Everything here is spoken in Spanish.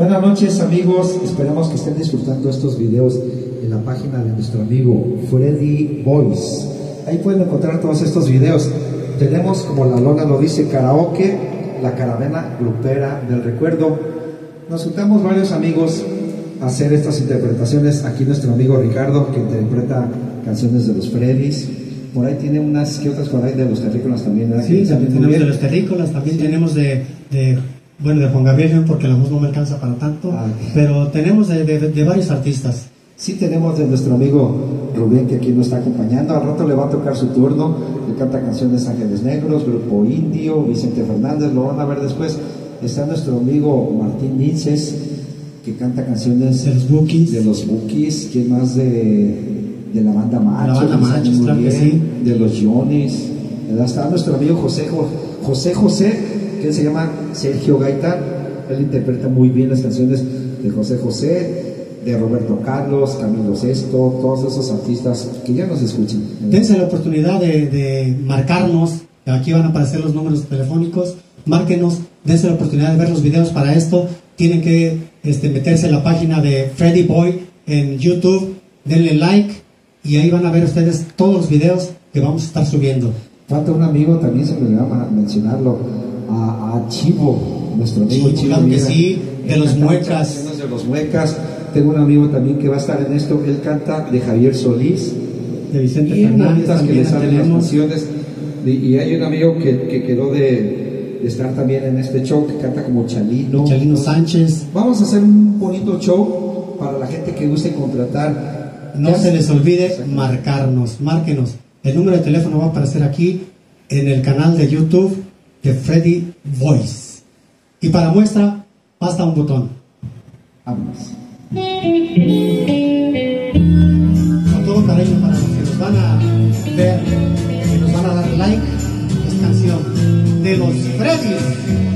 Buenas noches amigos, esperamos que estén disfrutando estos videos en la página de nuestro amigo Freddy Voice. Ahí pueden encontrar todos estos videos. Tenemos, como la lona lo dice, karaoke, la caravana grupera del recuerdo. Nos juntamos varios amigos a hacer estas interpretaciones. Aquí nuestro amigo Ricardo, que interpreta canciones de los Freddys. Por ahí tiene unas que otras por ahí de los terrícolas también, ¿verdad? Sí, también tenemos de los terrícolas, también tenemos de Juan Gabriel, porque la voz no me alcanza para tanto, pero tenemos de varios artistas. Sí, tenemos de nuestro amigo Rubén, que aquí nos está acompañando. Al rato le va a tocar su turno. Le canta canciones Ángeles Negros, Grupo Indio, Vicente Fernández, lo van a ver después. Está nuestro amigo Martín Vinces, que canta canciones de los Bukis. ¿Quién más? De la banda Machos, la banda Machos, claro que sí. De los Johnnies. Está nuestro amigo José, que él se llama Sergio Gaitán. Él interpreta muy bien las canciones de José, de Roberto Carlos, Camilo Sesto, todos esos artistas que ya nos escuchan. Dense la oportunidad de marcarnos. Aquí van a aparecer los números telefónicos. Márquenos, dense la oportunidad de ver los videos. Para esto tienen que meterse en la página de Freddy Boy en YouTube, denle like y ahí van a ver ustedes todos los videos que vamos a estar subiendo. Falta un amigo, también se me olvidaba mencionarlo, a Chivo, nuestro amigo Chivo. Claro que sí, de los Muecas. De los Muecas. Tengo un amigo también que va a estar en esto. Él canta de Javier Solís, de Vicente Fernández, que le salen las canciones. Y hay un amigo que quedó de estar también en este show, que canta como Chalino Sánchez. Vamos a hacer un bonito show para la gente que guste contratar. No se les olvide márquenos. El número de teléfono va a aparecer aquí en el canal de YouTube de Freddy Voice. Y para muestra, basta un botón. Vámonos. Con todo cariño para los que nos van a ver, que nos van a dar like, es canción de los Freddys.